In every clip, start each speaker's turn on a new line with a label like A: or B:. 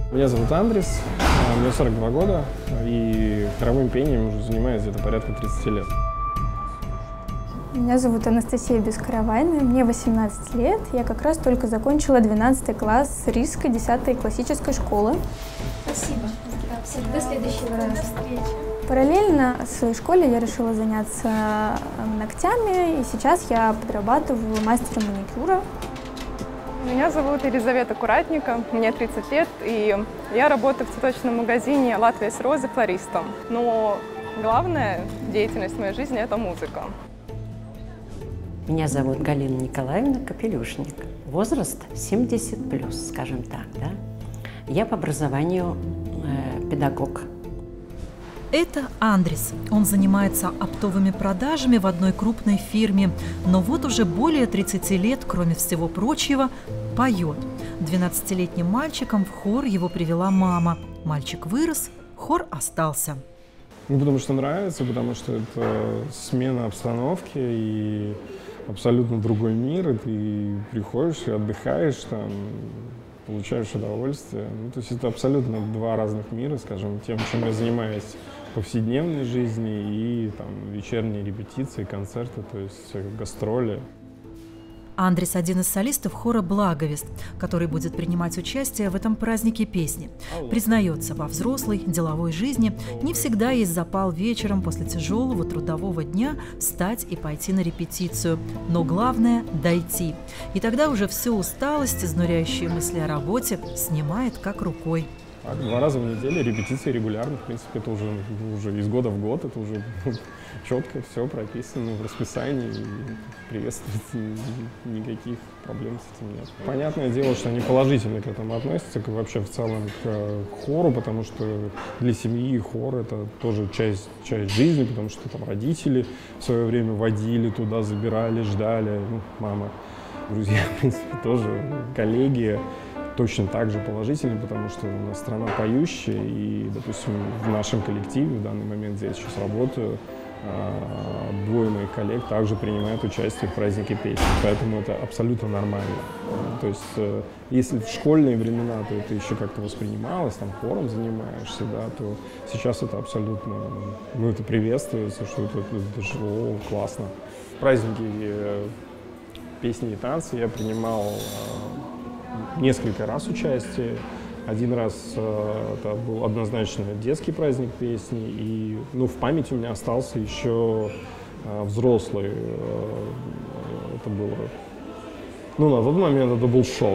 A: Меня зовут Андрис, мне 42 года, и хоровым пением уже занимаюсь где-то порядка 30 лет.
B: Меня зовут Анастасия Бескаравайная, мне 18 лет. Я как раз только закончила 12 класс Рижской 10-й классической школы.
C: Спасибо. До следующего раза. До встречи.
B: Параллельно в своей школе я решила заняться ногтями, и сейчас я подрабатываю мастером маникюра.
D: Меня зовут Елизавета Куратника, мне 30 лет, и я работаю в цветочном магазине «Латвия с розы» флористом. Но главная деятельность в моей жизни – это музыка.
E: Меня зовут Галина Николаевна Капелюшник. Возраст 70+, скажем так, да? Я по образованию педагог.
F: Это Андрис. Он занимается оптовыми продажами в одной крупной фирме, но вот уже более 30 лет, кроме всего прочего, поет. 12-летним мальчиком в хор его привела мама. Мальчик вырос, хор остался.
A: Потому что нравится, потому что это смена обстановки и абсолютно другой мир, и ты приходишь и отдыхаешь, там, получаешь удовольствие. То есть это абсолютно два разных мира, скажем, тем, чем я занимаюсь в повседневной жизни, и там вечерние репетиции, концерты, то есть гастроли.
F: Андрис – один из солистов хора «Благовест», который будет принимать участие в этом празднике песни. Признается, во взрослой, деловой жизни не всегда есть запал вечером после тяжелого трудового дня встать и пойти на репетицию. Но главное – дойти. И тогда уже всю усталость, изнуряющие мысли о работе, снимает как рукой.
A: 2 раза в неделю репетиции регулярно, в принципе, это уже из года в год, это уже четко все прописано в расписании, и приветствуется, никаких проблем с этим нет. Понятное дело, что они положительно к этому относятся, вообще в целом к хору, потому что для семьи хор — это тоже часть жизни, потому что там родители в свое время водили туда, забирали, ждали, мама, друзья, в принципе, тоже, коллеги. Точно так же положительно, потому что у нас страна поющая, и, допустим, в нашем коллективе, в данный момент, где я сейчас работаю, 2 моих коллег также принимают участие в празднике песни, поэтому это абсолютно нормально. То есть, если в школьные времена то это еще как-то воспринималось, там, хором занимаешься, да, то сейчас это абсолютно, это приветствуется, что это классно. В празднике песни и танцы я принимал несколько раз участие. Один раз это был однозначно детский праздник песни, и в памяти у меня остался еще взрослый. Это было, на тот момент это был шок.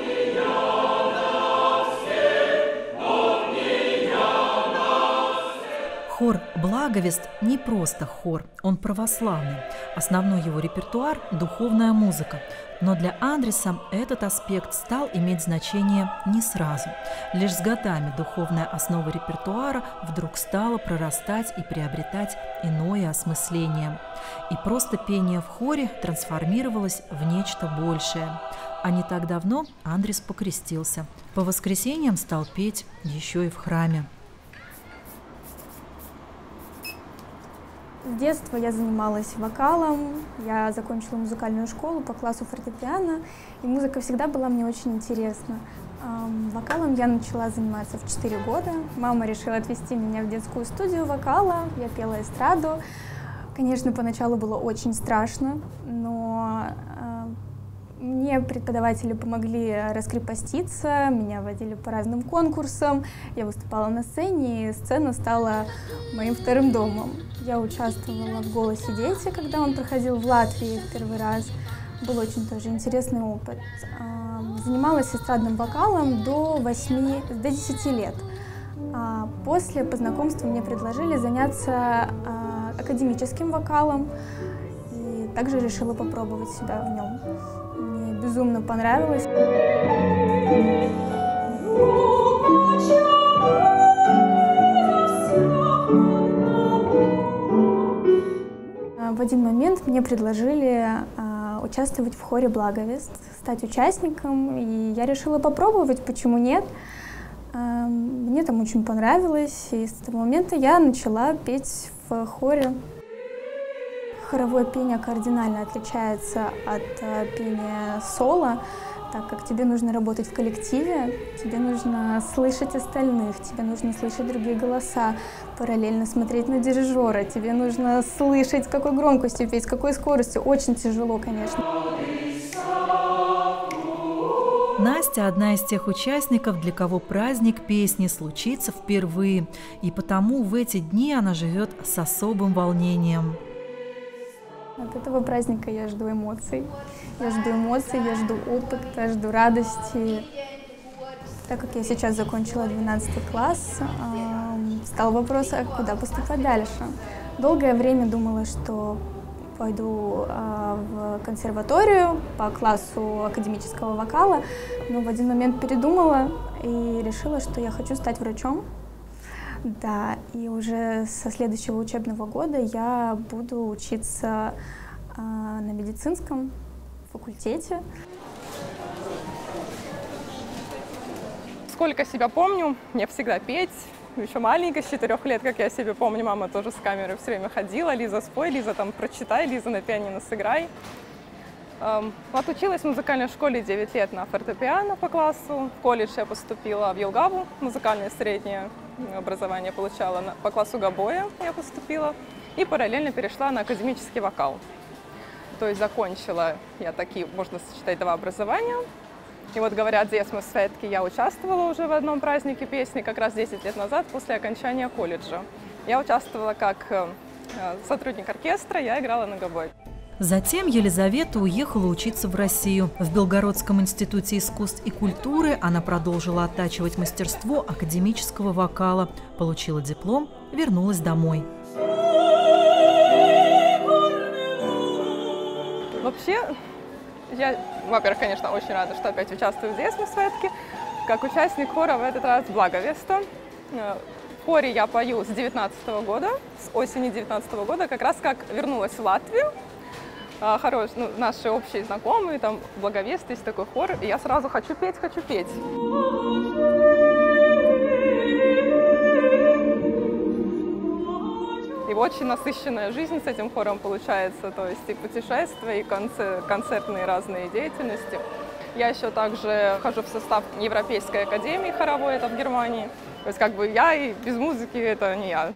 F: Хор «Благовест» не просто хор, он православный. Основной его репертуар – духовная музыка. Но для Андриса этот аспект стал иметь значение не сразу. Лишь с годами духовная основа репертуара вдруг стала прорастать и приобретать иное осмысление. И просто пение в хоре трансформировалось в нечто большее. А не так давно Андрис покрестился. По воскресеньям стал петь еще и в храме.
B: С детства я занималась вокалом, я закончила музыкальную школу по классу фортепиано, и музыка всегда была мне очень интересна. Вокалом я начала заниматься в 4 года. Мама решила отвезти меня в детскую студию вокала, я пела эстраду. Конечно, поначалу было очень страшно, но мне преподаватели помогли раскрепоститься, меня водили по разным конкурсам, я выступала на сцене, и сцена стала моим вторым домом. Я участвовала в «Голосе дети», когда он проходил в Латвии в первый раз. Был очень тоже интересный опыт. Занималась эстрадным вокалом до 10 лет. После, по знакомству, мне предложили заняться академическим вокалом, и также решила попробовать себя в нем. Мне безумно понравилось. В один момент мне предложили участвовать в хоре «Благовест», стать участником, и я решила попробовать, почему нет. Мне там очень понравилось, и с этого момента я начала петь в хоре. Хоровое пение кардинально отличается от пения соло. так как тебе нужно работать в коллективе, тебе нужно слышать остальных, тебе нужно слышать другие голоса, параллельно смотреть на дирижера, тебе нужно слышать, с какой громкостью петь, с какой скоростью. Очень тяжело, конечно.
F: Настя – одна из тех участников, для кого праздник песни случится впервые, и потому в эти дни она живет с особым волнением.
B: От этого праздника я жду эмоций. Я жду эмоций, я жду опыта, жду радости. Так как я сейчас закончила 12 класс, стал вопрос, куда поступать дальше. Долгое время думала, что пойду в консерваторию по классу академического вокала, но в один момент передумала и решила, что я хочу стать врачом. Да, и уже со следующего учебного года я буду учиться на медицинском факультете.
D: Сколько себя помню, мне всегда петь. Еще маленькая, с 4 лет, как я себе помню, мама тоже с камерой все время ходила. Лиза, спой, Лиза, там, прочитай, Лиза, на пианино сыграй. Отучилась в музыкальной школе 9 лет на фортепиано по классу. В колледж я поступила в Елгаву, музыкальное среднее образование получала. По классу гобоя я поступила и параллельно перешла на академический вокал. То есть закончила я такие, можно сочетать, 2 образования. И вот, говорят, «Dziesmu svētki» я участвовала уже в одном празднике песни как раз 10 лет назад после окончания колледжа. Я участвовала как сотрудник оркестра, я играла на гобое.
F: Затем Елизавета уехала учиться в Россию. В Белгородском институте искусств и культуры она продолжила оттачивать мастерство академического вокала, получила диплом, вернулась домой.
D: Вообще, я, во-первых, конечно, очень рада, что опять участвую в «Dziesmu svētki», как участник хора в этот раз «Благовеста». В хоре я пою с 19 года, с осени 19 года, как раз как вернулась в Латвию. Наши общие знакомые, там «Благовест», есть такой хор, и я сразу хочу петь, хочу петь. И очень насыщенная жизнь с этим хором получается, то есть и путешествия, и концертные разные деятельности. Я еще также хожу в состав Европейской академии хоровой, это в Германии. То есть как бы я и без музыки это не я.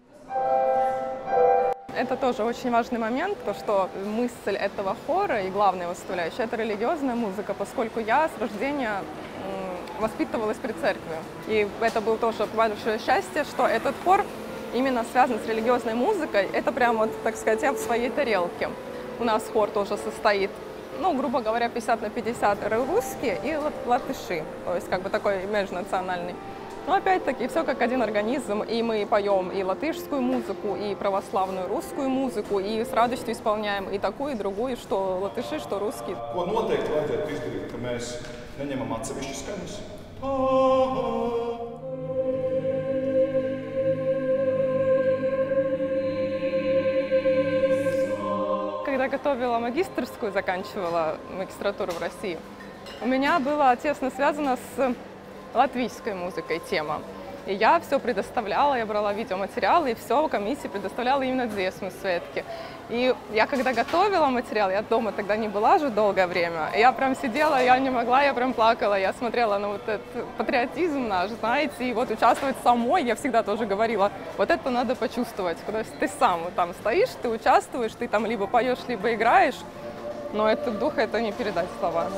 D: Это тоже очень важный момент, то что мысль этого хора и главная его составляющая – это религиозная музыка, поскольку я с рождения воспитывалась при церкви. И это было тоже большое счастье, что этот хор именно связан с религиозной музыкой. Это прямо, вот, так сказать, я в своей тарелке. У нас хор тоже состоит, ну, грубо говоря, 50 на 50 русские и латыши, то есть как бы такой межнациональный. Но опять-таки все как один организм, и мы поем и латышскую музыку, и православную русскую музыку, и с радостью исполняем и такую, и другую, что латыши, что русские.
G: Ko noteikti vajadzētu izdarīt, ka mēs neņemam atsevišķas skaņas?
D: Когда готовила магистерскую, заканчивала магистратуру в России, у меня было тесно связано с латвийской музыкой тема. И я все предоставляла, я брала видеоматериалы и все комиссии предоставляла именно «Dziesmu svētki». И я когда готовила материал, я дома тогда не была же долгое время, я прям сидела, я не могла, я прям плакала, я смотрела на вот этот патриотизм наш, знаете, и вот участвовать самой, я всегда тоже говорила, вот это надо почувствовать, когда ты сам вот там стоишь, ты участвуешь, ты там либо поешь, либо играешь, но этот дух это не передать словами.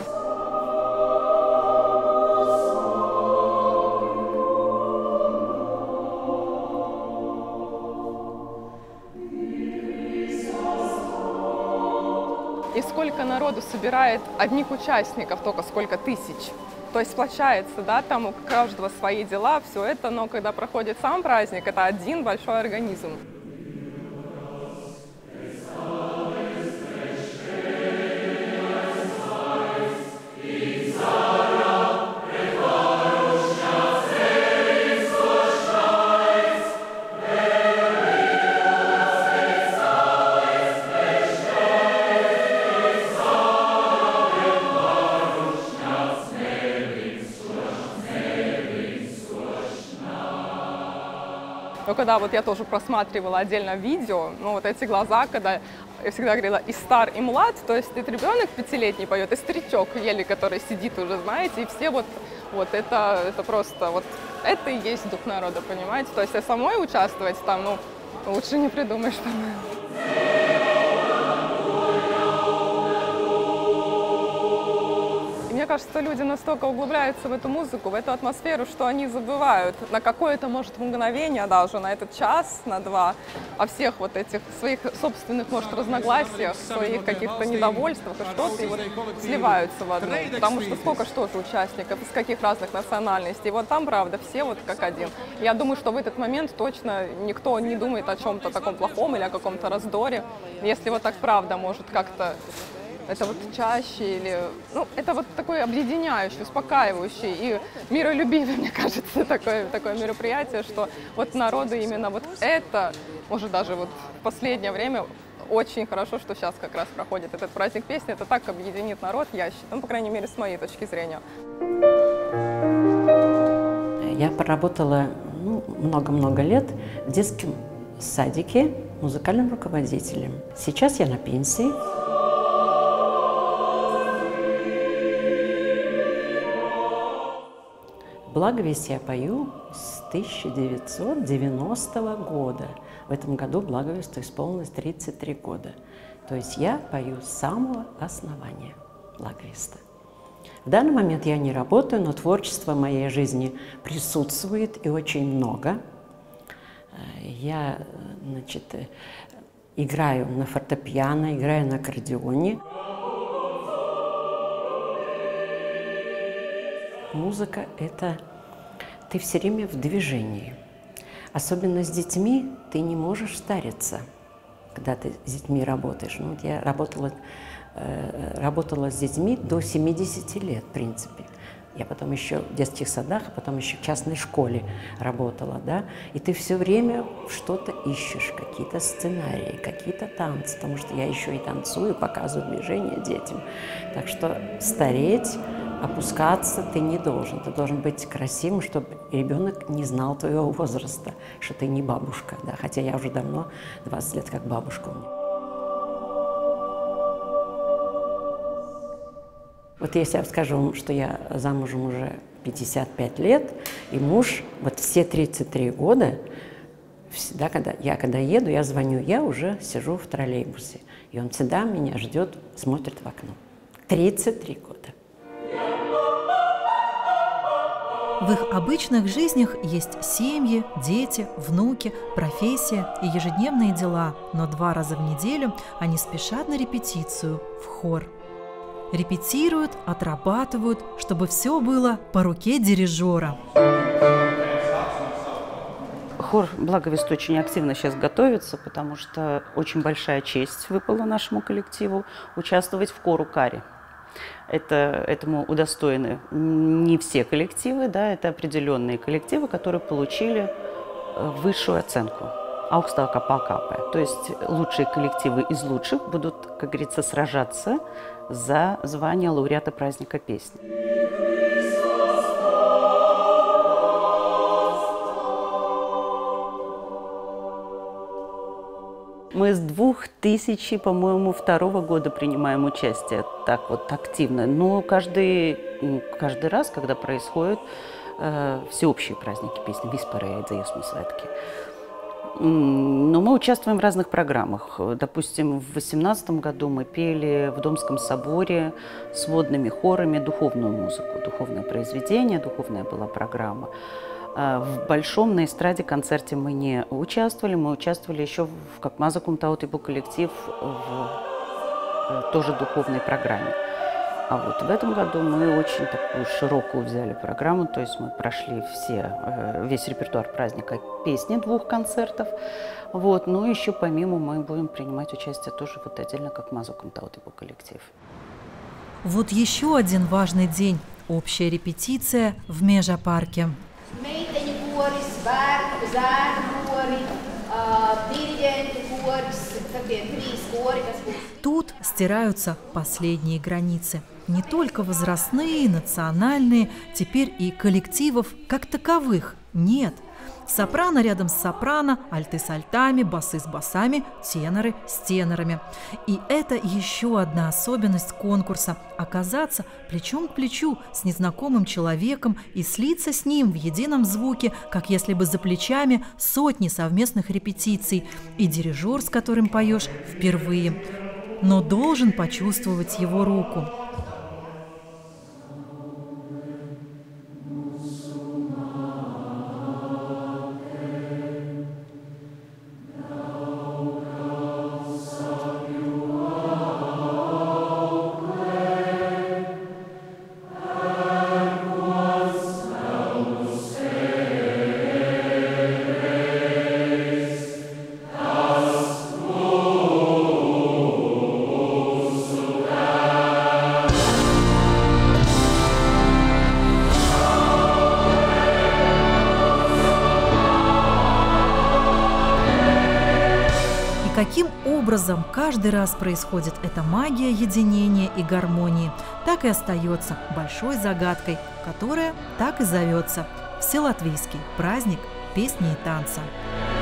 D: И сколько народу собирает одних участников, только сколько тысяч. То есть сплочается, да, там у каждого свои дела, все это, но когда проходит сам праздник, это один большой организм. Но когда вот я тоже просматривала отдельно видео, ну вот эти глаза, когда я всегда говорила, и стар, и млад, то есть это ребенок 5-летний поет, и старичок еле, который сидит уже, знаете, и все вот это просто, вот это и есть дух народа, понимаете? То есть самой участвовать там, ну, лучше не придумаешь. Мне кажется, люди настолько углубляются в эту музыку, в эту атмосферу, что они забывают на какое-то, может, мгновение даже, на этот час, на два, о всех вот этих своих собственных, может, разногласиях, своих каких-то недовольствах и что-то, и вот сливаются в одну. Потому что сколько что-то участников, из каких разных национальностей. И вот там, правда, все вот как один. Я думаю, что в этот момент точно никто не думает о чем-то таком плохом или о каком-то раздоре. Если вот так правда может как-то это вот чаще или... Ну, это вот такой объединяющий, успокаивающий и миролюбивый, мне кажется, такое мероприятие, что вот народы именно вот это, может, даже вот в последнее время очень хорошо, что сейчас как раз проходит этот праздник песни. Это так объединит народ, я считаю, ну, по крайней мере, с моей точки зрения.
E: Я проработала много-много лет в детском садике музыкальным руководителем. Сейчас я на пенсии. Благовесть я пою с 1990 года. В этом году Благовесту исполнилось 33 года. То есть я пою с самого основания Благовеста. В данный момент я не работаю, но творчество в моей жизни присутствует и очень много. Я, значит, играю на фортепиано, играю на аккордеоне. Музыка – это ты все время в движении. Особенно с детьми ты не можешь стариться, когда ты с детьми работаешь. Ну, вот я работала с детьми до 70 лет, в принципе. Я потом еще в детских садах, а потом еще в частной школе работала, да. И ты все время что-то ищешь, какие-то сценарии, какие-то танцы, потому что я еще и танцую, показываю движения детям. Так что стареть, опускаться ты не должен. Ты должен быть красивым, чтобы ребенок не знал твоего возраста, что ты не бабушка, да. Хотя я уже давно, 20 лет как бабушка у меня. Вот если я скажу, что я замужем уже 55 лет, и муж вот все 33 года, всегда, когда еду, я звоню, я уже сижу в троллейбусе, и он всегда меня ждет, смотрит в окно. 33 года.
F: В их обычных жизнях есть семьи, дети, внуки, профессия и ежедневные дела, но 2 раза в неделю они спешат на репетицию в хор. Репетируют, отрабатывают, чтобы все было по руке дирижера.
H: Хор «Благовест» очень активно сейчас готовится, потому что очень большая честь выпала нашему коллективу участвовать в хору «Кари». Этому удостоены не все коллективы, да, это определенные коллективы, которые получили высшую оценку. Аукстакапакапе. То есть лучшие коллективы из лучших будут, как говорится, сражаться за звание лауреата праздника песни. Мы с 2000, по-моему, 2-го года принимаем участие так вот активно. Но каждый раз, когда происходят всеобщие праздники песни, Виспарē Dziesmu svētki. Но мы участвуем в разных программах. Допустим, в 2018 году мы пели в Домском соборе с водными хорами духовную музыку, духовное произведение, духовная была программа. В большом на эстраде концерте мы не участвовали, мы участвовали еще как Мазакум Таутибу коллектив в тоже духовной программе. А вот в этом году мы очень такую широкую взяли программу, то есть мы прошли весь репертуар праздника песни 2 концертов. Вот. Ну и еще помимо мы будем принимать участие тоже вот отдельно как Мазакум Таутибу коллектив.
F: Вот еще один важный день – общая репетиция в Межапарке. Тут стираются последние границы. Не только возрастные, национальные, теперь и коллективов как таковых нет. Сопрано рядом с сопрано, альты с альтами, басы с басами, теноры с тенорами. И это еще одна особенность конкурса – оказаться плечом к плечу с незнакомым человеком и слиться с ним в едином звуке, как если бы за плечами сотни совместных репетиций, и дирижер, с которым поешь впервые, но должен почувствовать его руку. Каким образом каждый раз происходит эта магия единения и гармонии, так и остается большой загадкой, которая так и зовется – Вселатвийский праздник песни и танца.